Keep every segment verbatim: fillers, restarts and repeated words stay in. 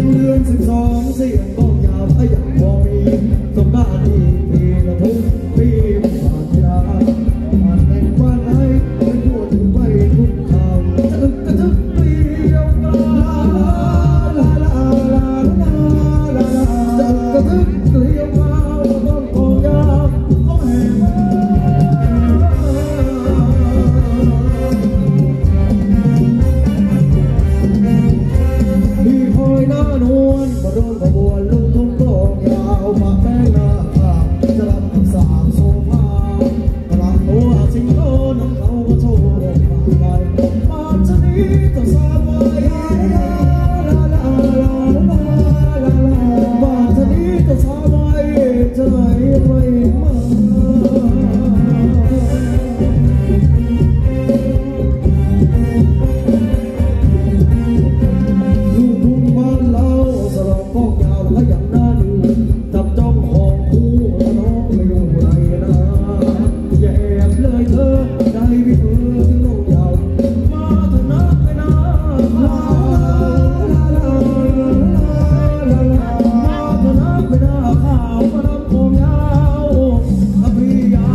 เดือนสิบสองเสียงกองยาวขยันพอมีสงการอีกทีละทุกปีผ่านยาผ่านแต่งบ้านไหนไม่พูดถึงไปทุกคำจะอึกกระทึกเดียวกันลาลาลาลาลาลาจะอึกกระทึกเดียวกันต้องกองยาวต้องแห่มีหอยหน้านวลมาโดนขบวนลุงทุ่งกองยาวมาแป้งหน้าจะรับคำสาปโซฟากำลังตัวสิงโตน้องเขาก็โชว์ลงมาไปมาจะนี้ต้องสาบไว้ลาลาลาลาลาลามาจะนี้ต้องสาบไว้จะไหนไม่มาลูกทุ่งบ้านเราสลองกองยาวแล้วอย่างนั้นจับจ้องหองคู่แล้วน้องไม่อยู่ไหนนะอย่าแอบเลยเธอใจพี่เธอที่น้องยาวมาเถอะนะไอ้นะลาลาลาลาลาลามาเถอะนะไอ้นะข่าวมาน้ำกองยาวอภิยา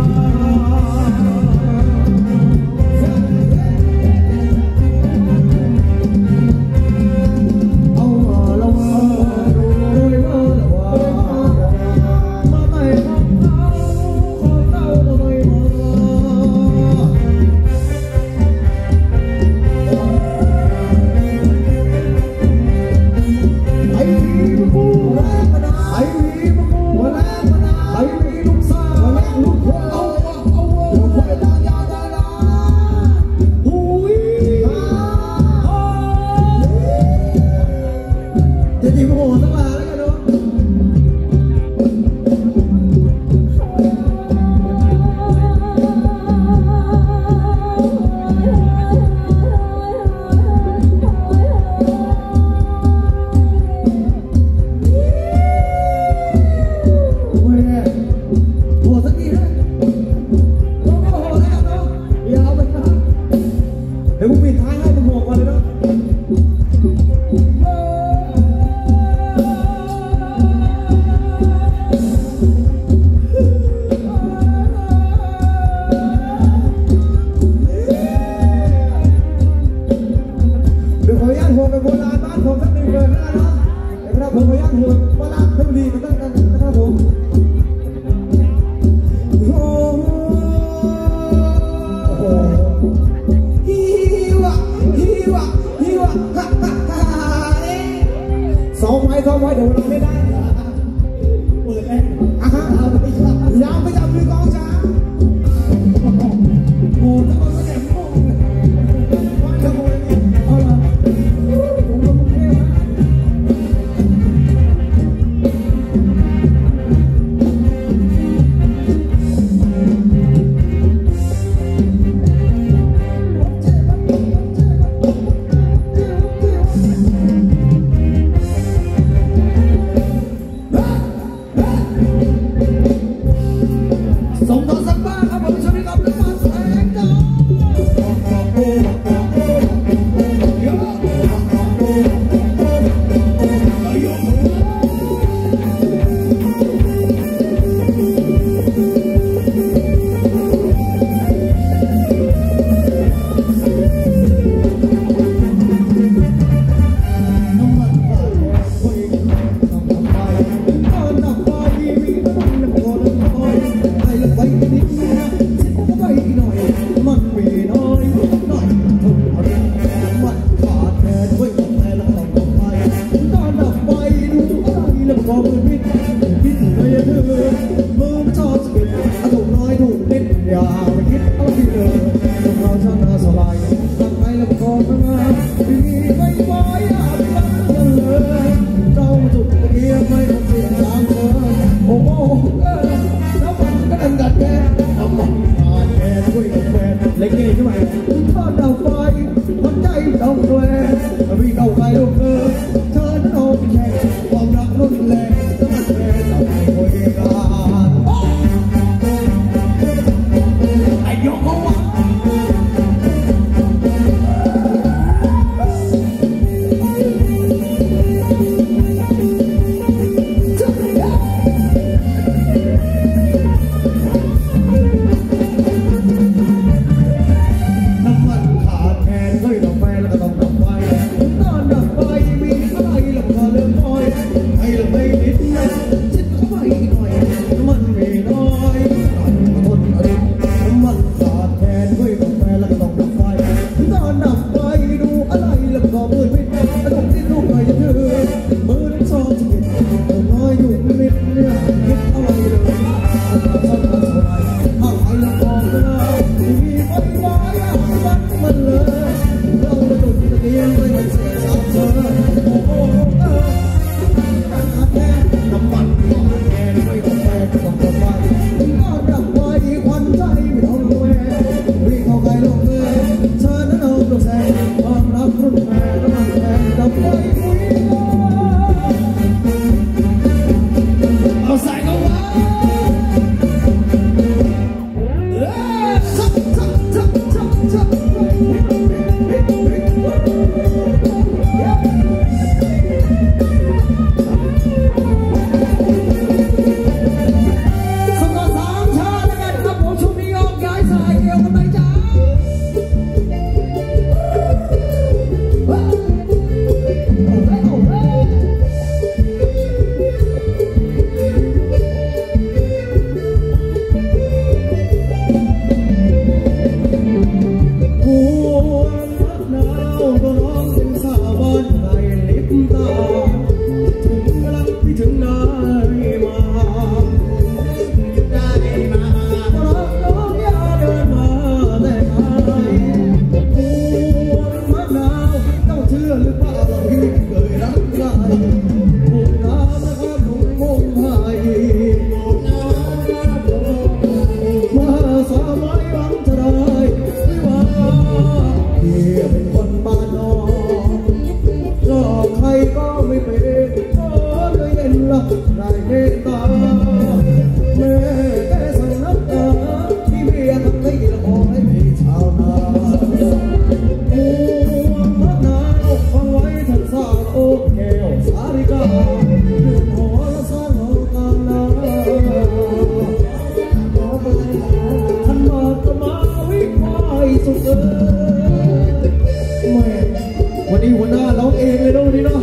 เอามาละว่าโดยมาละว่ามาไม่ของเขาของเราไม่มาไอ้พี่มาคู่ไอ้พี่มาคู่ไอ้พี่ลูกสาวลูกควายเอาเอาลูกควายตายาตาลาอุ้ยจะดีโมโหสักลาแล้วกันเนาะโอ้ยแน่โหสักทีนะโอ้โหแล้วกันเนาะอย่าเอาไปนะเดี๋ยวกูปิดท้ายให้มึงโหก่อนเลยเนาะเดี๋ยวขออนุญาตโหไปโบราณบ้านผมสักหนึ่งเดือนหน้าเนาะเดี๋ยวครับผมขออนุญาตโหโบราณเพชรบุรีกันตั้งกันนะครับผมโอ้โหฮิวะฮิวะฮิวะฮ่าฮ่าฮ่าสองไม้สองไม้เดี๋ยวเราไม่ได้เปิดเองอ่ะฮะยาวไปจับมือกองช้างโอ้ตะโกนแสดงโง่ว่าจะโง่เลยเนี่ยเอาละผมก็มุ่งเทวะเธอเลยเย็นละได้เมตตาแม่แก่สั่งน้ำตาที่เมียทำให้ละอให้พี่ชาวนาหัวมะนาวฟังไว้ท่านสาวโอ้แก้วสาริกาเรื่องหัวละสร้างเอาตามนาท่านมาก็มาวิวายสุดเอ้ยแม่วันนี้หัวหน้าร้องเองเลยนะวันนี้เนาะ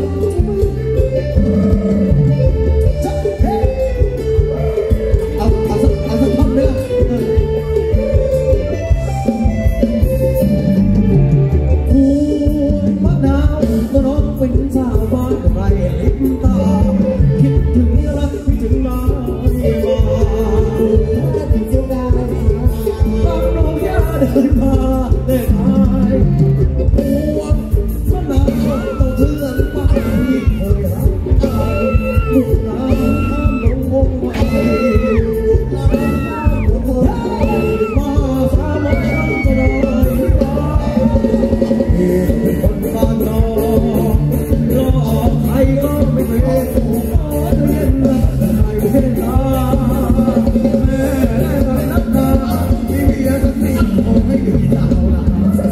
เอาเอาสักเอาสักท่อนเนื้อหัวมะนาวก็ร้องเป็นสาวบ้านไรลิบตาคิดถึงรักคิดถึงมาไม่มาคิดถึงดาวตอนน้องยาเดินมาเดินหายหัวมะนาวต้องเชื่อไปที่เคยรักกันลูกหลานข้ามลงวงไว้มาสามัญจะได้พี่เป็นคนบ้านนอกรอใครก็ไม่เป็นขอเรียนรักได้เวลาแม่ได้มานับนาที่เมียจะติดคงไม่มีดาวนา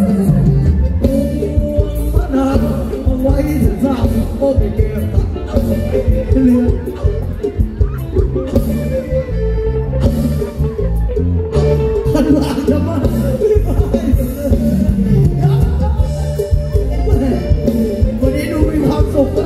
พระนามเอาไว้ถึงสามโอ้ไม่เก็บตัดเลือดท่านหลังจะมาวันนี้ดูมีความสุขกัน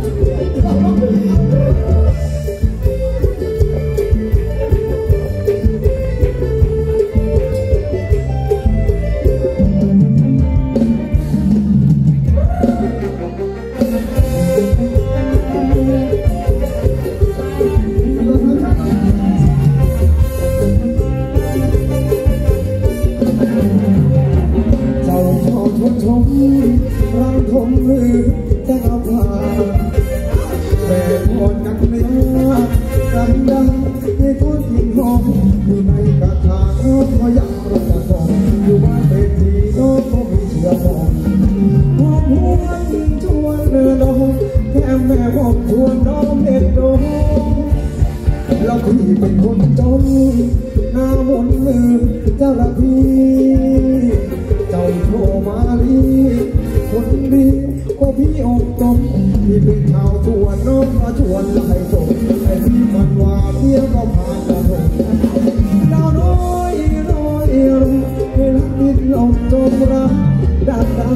ชมรังทมลือจะเอาผ่าแม่พอนักเลี้ยดังดังให้คนกินหอมอยู่ในกระถางก็ยังรักกองอยู่บ้านเป็นทีน้องก็มีเชื่อมองหอมหวนชวนเดินน้องแค่แม่หอมชวนน้องเด็ดโดแล้วพี่เป็นคนจนหน้ามนมือเจ้าละพี่เจ้าโทรมาลีคนดีก็พี่อกตมพี่เป็นชาวชวนน้องมาชวนไล่ส่งไอ้พี่มันว่าเพี้ยก็ผ่านกระทงดาวน้อยน้อยรุ่งเวลาดินลมจมรักดักดา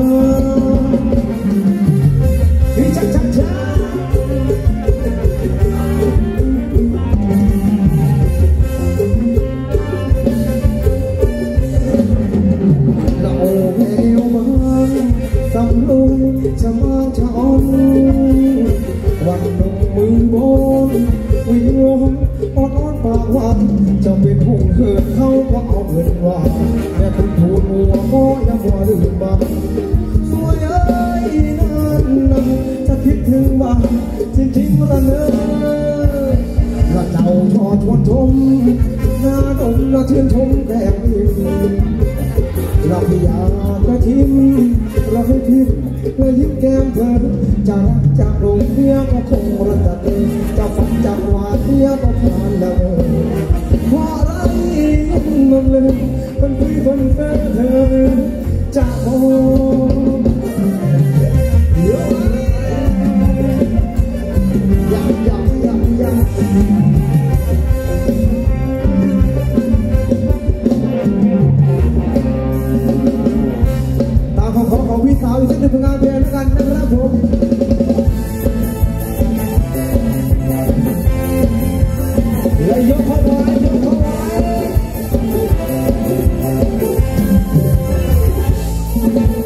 พี่ชักชักชักสำลุงจะมาชอนวันหนุ่มมือบนวิวงอดอ้อนปากหวานจะเป็นหุ่งเหินเขาก็เอาเงินว่าแม่เป็นทูลหัวก็ยังหัวลืมบ้างสวยเอ้ยนั่นนั่นจะคิดถึงบ้างจริงๆละเนอละเจ้าชอชวนชมหน้าดมละเชื่นชมแก้มอิ่มเราพิยาก็ทิมเราให้ทิมเรายิ้มแก้มเพลินจะรักจากโรงเพียก็คงรักจะจะฝันจากวาเพียก็ผ่านเลยเพราะอะไรมันเลยเป็นพี่คนแฟนเธอจะมองอยากอยากอยากอยากของของของพี่สาวอีกสักหนึ่งผลงานเพลงด้วยกันนะครับผมและยกเข้าไว้ยกเข้าไว้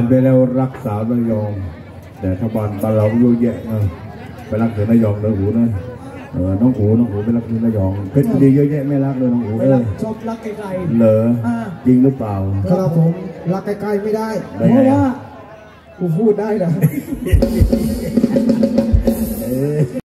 ไปแล้วรักสาวระยองแต่ถ้าบ้านบ้านเราเยอะแยะนะไปรักถึงระยองเลยหูนะเออน้องหูน้องหูไปรักถึงระยองเพชรดีเยอะแยะไม่รักเลยน้องหูเออชอบรักไกลๆเหรอจริงหรือเปล่าครับผมรักใกล้ๆไม่ได้เพราะว่ากูพูดได้เหรอ